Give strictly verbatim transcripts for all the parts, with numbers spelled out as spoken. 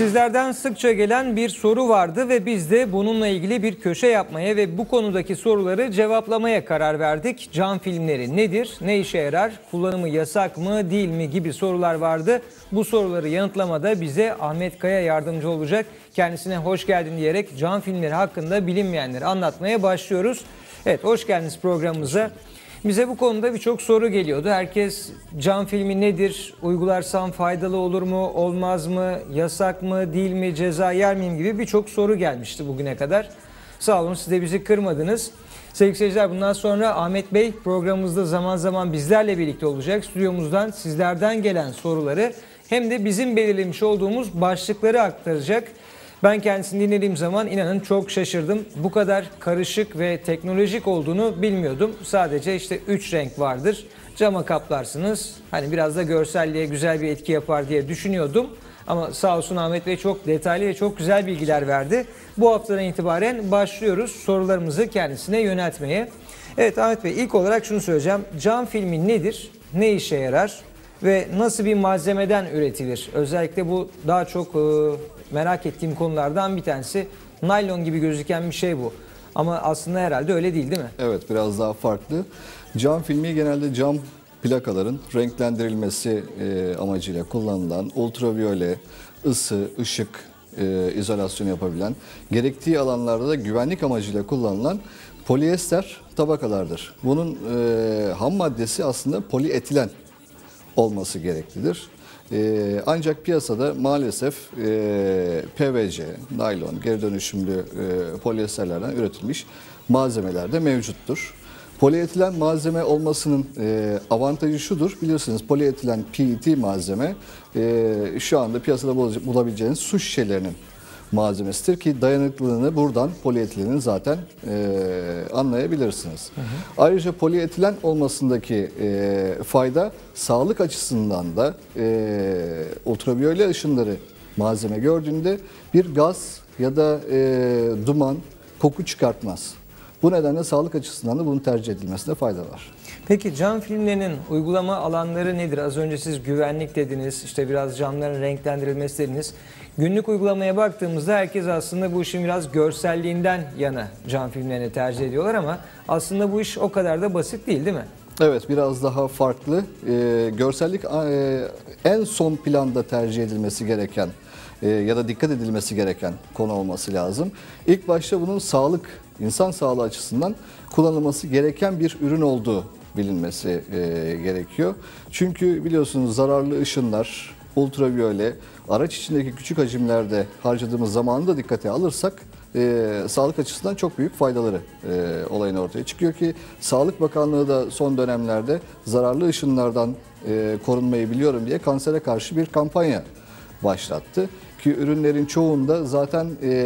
Sizlerden sıkça gelen bir soru vardı ve biz de bununla ilgili bir köşe yapmaya ve bu konudaki soruları cevaplamaya karar verdik. Cam filmleri nedir, ne işe yarar, kullanımı yasak mı değil mi gibi sorular vardı. Bu soruları yanıtlamada bize Ahmet Kaya yardımcı olacak. Kendisine hoş geldin diyerek cam filmleri hakkında bilinmeyenleri anlatmaya başlıyoruz. Evet, hoş geldiniz programımıza. Bize bu konuda birçok soru geliyordu. Herkes cam filmi nedir, uygularsam faydalı olur mu, olmaz mı, yasak mı, değil mi, ceza yer miyim gibi birçok soru gelmişti bugüne kadar. Sağ olun, siz de bizi kırmadınız. Sevgili seyirciler, bundan sonra Ahmet Bey programımızda zaman zaman bizlerle birlikte olacak. Stüdyomuzdan sizlerden gelen soruları hem de bizim belirlemiş olduğumuz başlıkları aktaracak. Ben kendisini dinlediğim zaman inanın çok şaşırdım. Bu kadar karışık ve teknolojik olduğunu bilmiyordum. Sadece işte üç renk vardır. Cama kaplarsınız. Hani biraz da görselliğe güzel bir etki yapar diye düşünüyordum. Ama sağ olsun Ahmet Bey çok detaylı ve çok güzel bilgiler verdi. Bu haftadan itibaren başlıyoruz sorularımızı kendisine yöneltmeye. Evet Ahmet Bey, ilk olarak şunu söyleyeceğim. Cam filmi nedir? Ne işe yarar? Ve nasıl bir malzemeden üretilir? Özellikle bu daha çok e, merak ettiğim konulardan bir tanesi. Naylon gibi gözüken bir şey bu. Ama aslında herhalde öyle değil, değil mi? Evet, biraz daha farklı. Cam filmi genelde cam plakaların renklendirilmesi e, amacıyla kullanılan ultraviyole, ısı, ışık e, izolasyonu yapabilen, gerektiği alanlarda da güvenlik amacıyla kullanılan polyester tabakalardır. Bunun e, ham maddesi aslında polietilen olması gereklidir. Ee, ancak piyasada maalesef e, P V C, naylon, geri dönüşümlü e, polyesterlerden üretilmiş malzemeler de mevcuttur. Polietilen malzeme olmasının e, avantajı şudur, bilirsiniz polietilen P E T malzeme e, şu anda piyasada bulabileceğiniz su şişelerinin malzemesidir ki dayanıklılığını buradan polietilenin zaten e, anlayabilirsiniz. Hı hı. Ayrıca polietilen olmasındaki e, fayda sağlık açısından da e, ultraviyole ışınları malzeme gördüğünde bir gaz ya da e, duman, koku çıkartmaz. Bu nedenle sağlık açısından da bunun tercih edilmesine fayda var. Peki cam filmlerinin uygulama alanları nedir? Az önce siz güvenlik dediniz, işte biraz camların renklendirilmesi dediniz. Günlük uygulamaya baktığımızda herkes aslında bu işin biraz görselliğinden yana cam filmlerini tercih ediyorlar ama aslında bu iş o kadar da basit değil, değil mi? Evet, biraz daha farklı. Ee, görsellik e, en son planda tercih edilmesi gereken e, ya da dikkat edilmesi gereken konu olması lazım. İlk başta bunun sağlık, insan sağlığı açısından kullanılması gereken bir ürün olduğu bilinmesi e, gerekiyor. Çünkü biliyorsunuz zararlı ışınlar, ultraviyole, araç içindeki küçük hacimlerde harcadığımız zamanı da dikkate alırsak e, sağlık açısından çok büyük faydaları e, olayın ortaya çıkıyor ki Sağlık Bakanlığı da son dönemlerde zararlı ışınlardan e, korunmayı biliyorum diye kansere karşı bir kampanya başlattı. Ki ürünlerin çoğunda zaten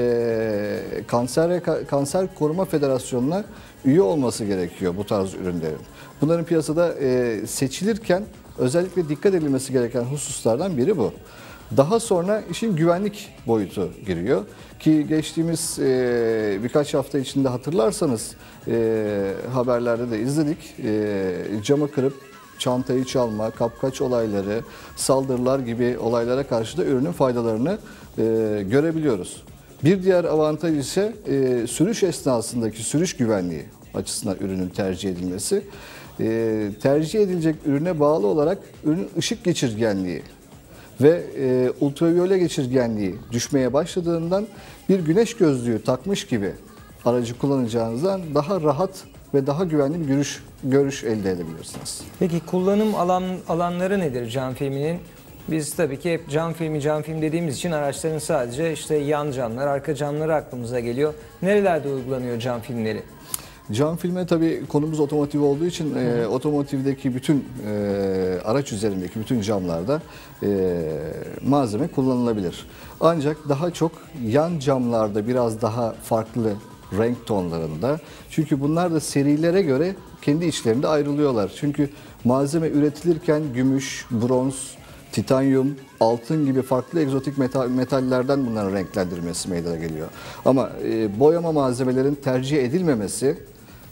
e, kanser, kanser koruma federasyonuna üye olması gerekiyor bu tarz ürünlerin. Bunların piyasada e, seçilirken özellikle dikkat edilmesi gereken hususlardan biri bu. Daha sonra işin güvenlik boyutu giriyor ki geçtiğimiz e, birkaç hafta içinde hatırlarsanız e, haberlerde de izledik. E, camı kırıp çantayı çalma, kapkaç olayları, saldırılar gibi olaylara karşı da ürünün faydalarını e, görebiliyoruz. Bir diğer avantaj ise e, sürüş esnasındaki sürüş güvenliği açısından ürünün tercih edilmesi. E, tercih edilecek ürüne bağlı olarak ürünün ışık geçirgenliği ve e, ultraviyole geçirgenliği düşmeye başladığından bir güneş gözlüğü takmış gibi aracı kullanacağınızdan daha rahat ve daha güvenli bir görüş, görüş elde edebilirsiniz. Peki kullanım alan, alanları nedir cam filminin? Biz tabii ki hep cam filmi cam film dediğimiz için araçların sadece işte yan camlar, arka camları aklımıza geliyor. Nerelerde uygulanıyor cam filmleri? Cam filme tabii konumuz otomotiv olduğu için e, otomotivdeki bütün e, araç üzerindeki bütün camlarda e, malzeme kullanılabilir. Ancak daha çok yan camlarda biraz daha farklı renk tonlarında. Çünkü bunlar da serilere göre kendi içlerinde ayrılıyorlar. Çünkü malzeme üretilirken gümüş, bronz, titanyum, altın gibi farklı egzotik metal, metallerden bunların renklendirmesi meydana geliyor. Ama e, boyama malzemelerin tercih edilmemesi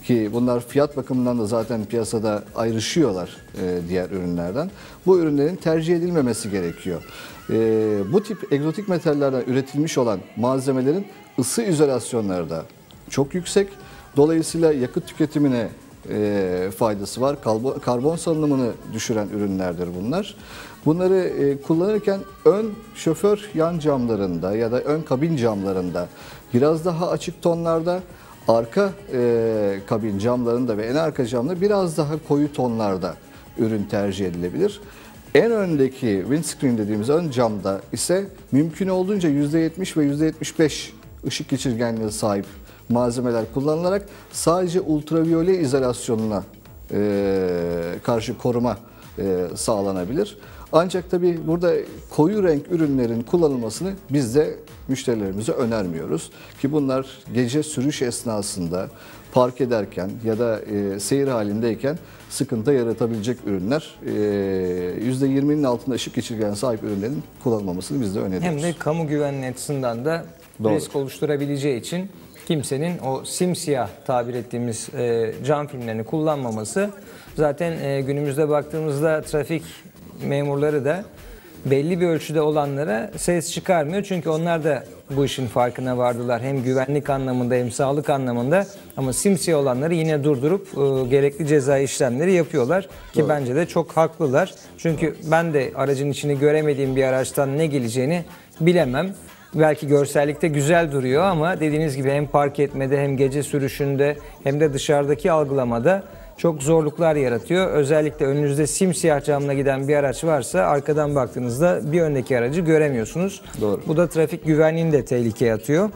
ki bunlar fiyat bakımından da zaten piyasada ayrışıyorlar e, diğer ürünlerden. Bu ürünlerin tercih edilmemesi gerekiyor. E, bu tip egzotik metallerden üretilmiş olan malzemelerin ısı izolasyonları da çok yüksek. Dolayısıyla yakıt tüketimine e, faydası var. Karbon, karbon salınımını düşüren ürünlerdir bunlar. Bunları e, kullanırken ön şoför yan camlarında ya da ön kabin camlarında biraz daha açık tonlarda, arka e, kabin camlarında ve en arka camda biraz daha koyu tonlarda ürün tercih edilebilir. En öndeki windscreen dediğimiz ön camda ise mümkün olduğunca yüzde yetmiş ve yüzde yetmiş beş ışık geçirgenliğine sahip malzemeler kullanılarak sadece ultraviyole izolasyonuna e, karşı koruma e, sağlanabilir. Ancak tabii burada koyu renk ürünlerin kullanılmasını biz de müşterilerimize önermiyoruz. Ki bunlar gece sürüş esnasında park ederken ya da e, seyir halindeyken sıkıntı yaratabilecek ürünler. E, yüzde yirminin altında ışık geçirgen sahip ürünlerin kullanılmamasını biz de öneriyoruz. Hem de kamu güvenliği açısından da Doğru. risk oluşturabileceği için kimsenin o simsiyah tabir ettiğimiz e, cam filmlerini kullanmaması. Zaten e, günümüzde baktığımızda trafik memurları da belli bir ölçüde olanlara ses çıkarmıyor. Çünkü onlar da bu işin farkına vardılar. Hem güvenlik anlamında hem sağlık anlamında. Ama simsiyah olanları yine durdurup e, gerekli cezai işlemleri yapıyorlar. Ki Doğru. bence de çok haklılar. Çünkü ben de aracın içini göremediğim bir araçtan ne geleceğini bilemem. Belki görsellikte güzel duruyor ama dediğiniz gibi hem park etmede hem gece sürüşünde hem de dışarıdaki algılamada çok zorluklar yaratıyor. Özellikle önünüzde simsiyah camla giden bir araç varsa arkadan baktığınızda bir öndeki aracı göremiyorsunuz. Doğru. Bu da trafik güvenliğini de tehlikeye atıyor.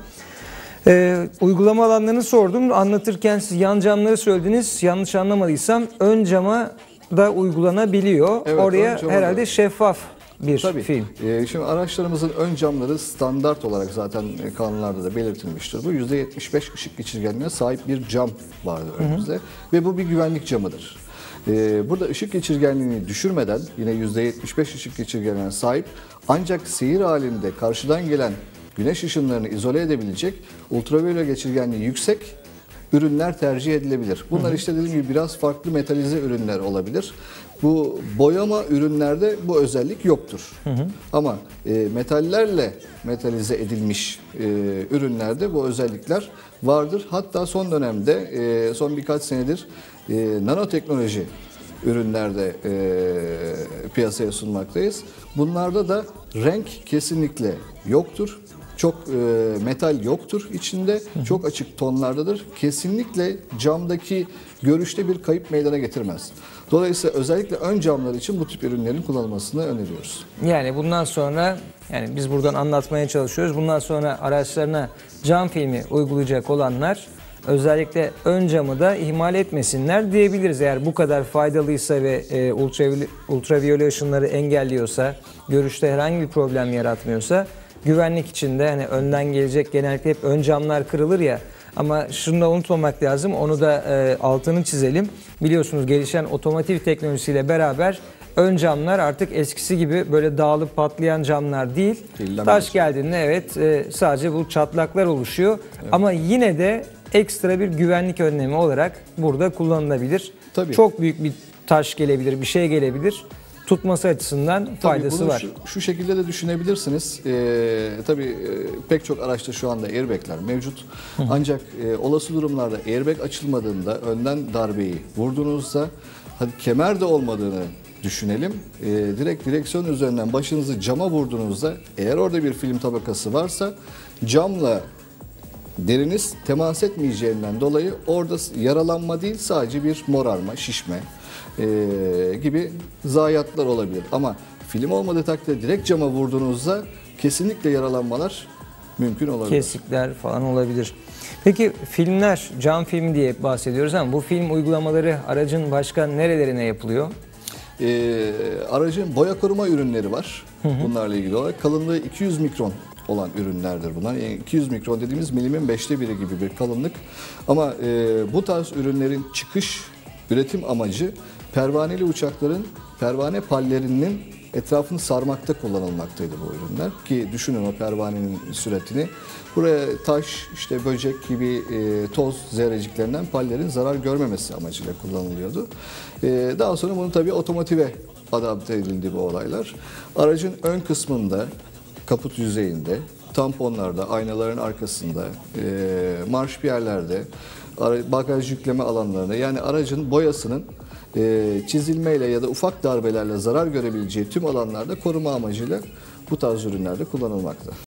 Ee, uygulama alanlarını sordum. Anlatırken siz yan camları söylediniz. Yanlış anlamadıysam ön cama da uygulanabiliyor. Evet, Oraya ön cama herhalde da. şeffaf bir Tabii. film. Ee, şimdi araçlarımızın ön camları standart olarak zaten kanunlarda da belirtilmiştir. Bu yüzde yetmiş beş ışık geçirgenliğine sahip bir cam vardır önümüzde. Hı hı. Ve bu bir güvenlik camıdır. Ee, burada ışık geçirgenliğini düşürmeden yine yüzde yetmiş beş ışık geçirgenliğine sahip ancak seyir halinde karşıdan gelen güneş ışınlarını izole edebilecek ultraviyole geçirgenliği yüksek ürünler tercih edilebilir. Bunlar hı hı. işte dediğim gibi biraz farklı metalize ürünler olabilir. Bu boyama ürünlerde bu özellik yoktur. Hı hı. Ama e, metallerle metalize edilmiş e, ürünlerde bu özellikler vardır. Hatta son dönemde, e, son birkaç senedir e, nanoteknoloji ürünlerde e, piyasaya sunmaktayız. Bunlarda da renk kesinlikle yoktur. Çok e, metal yoktur içinde, hı hı. çok açık tonlardadır. Kesinlikle camdaki görüşte bir kayıp meydana getirmez. Dolayısıyla özellikle ön camlar için bu tip ürünlerin kullanılmasını öneriyoruz. Yani bundan sonra, yani biz buradan anlatmaya çalışıyoruz. Bundan sonra araçlarına cam filmi uygulayacak olanlar özellikle ön camı da ihmal etmesinler diyebiliriz. Eğer bu kadar faydalıysa ve e, ultraviyole, ultraviyole ışınları engelliyorsa, görüşte herhangi bir problem yaratmıyorsa, güvenlik için de hani önden gelecek, genellikle hep ön camlar kırılır ya, ama şunu da unutmamak lazım, onu da e, altını çizelim. Biliyorsunuz gelişen otomotiv teknolojisiyle beraber ön camlar artık eskisi gibi böyle dağılıp patlayan camlar değil. Değil Taş geldiğinde evet e, sadece bu çatlaklar oluşuyor. Evet. Ama yine de ekstra bir güvenlik önlemi olarak burada kullanılabilir. Tabii. Çok büyük bir taş gelebilir, bir şey gelebilir. Tutması açısından faydası tabii var. Şu, şu şekilde de düşünebilirsiniz. Ee, tabii e, pek çok araçta şu anda airbagler mevcut. Hı. Ancak e, olası durumlarda airbag açılmadığında, önden darbeyi vurduğunuzda, hadi kemer de olmadığını düşünelim. E, direkt direksiyon üzerinden başınızı cama vurduğunuzda, eğer orada bir film tabakası varsa camla deriniz temas etmeyeceğinden dolayı orada yaralanma değil, sadece bir morarma, şişme Ee, gibi zayiatlar olabilir. Ama film olmadığı takdirde direkt cama vurduğunuzda kesinlikle yaralanmalar mümkün olabilir. Kesikler falan olabilir. Peki filmler, cam film diye bahsediyoruz ama bu film uygulamaları aracın başka nerelerine yapılıyor? Ee, aracın boya koruma ürünleri var. Hı hı. Bunlarla ilgili olarak kalınlığı iki yüz mikron olan ürünlerdir bunlar. Yani iki yüz mikron dediğimiz milimin beşte biri gibi bir kalınlık. Ama e, bu tarz ürünlerin çıkış üretim amacı pervaneli uçakların pervane pallerinin etrafını sarmakta kullanılmaktaydı bu ürünler. Ki düşünün o pervanenin süratini. Buraya taş, işte böcek gibi e, toz zerreciklerinden pallerin zarar görmemesi amacıyla kullanılıyordu. E, daha sonra bunu tabii otomotive adapte edildi bu olaylar. Aracın ön kısmında, kaput yüzeyinde, tamponlarda, aynaların arkasında, e, marşpiyerlerde, ara- bagaj yükleme alanlarında, yani aracın boyasının e, çizilmeyle ya da ufak darbelerle zarar görebileceği tüm alanlarda koruma amacıyla bu tarz ürünlerde kullanılmakta.